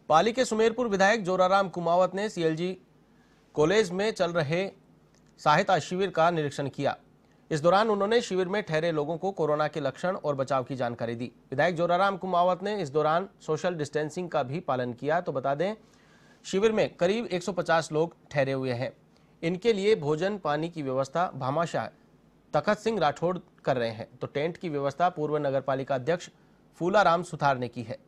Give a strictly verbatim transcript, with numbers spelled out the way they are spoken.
पाली के सुमेरपुर विधायक जोराराम कुमावत ने सीएलजी कॉलेज में चल रहे सहायता शिविर का निरीक्षण किया। इस दौरान उन्होंने शिविर में ठहरे लोगों को कोरोना के लक्षण और बचाव की जानकारी दी। विधायक जोराराम कुमावत ने इस दौरान सोशल डिस्टेंसिंग का भी पालन किया। तो बता दें, शिविर में करीब एक सौ पचास लोग ठहरे हुए हैं। इनके लिए भोजन पानी की व्यवस्था भामाशाह तखत सिंह राठौड़ कर रहे हैं। तो टेंट की व्यवस्था पूर्व नगर पालिका अध्यक्ष फूलाराम सुथार ने की है।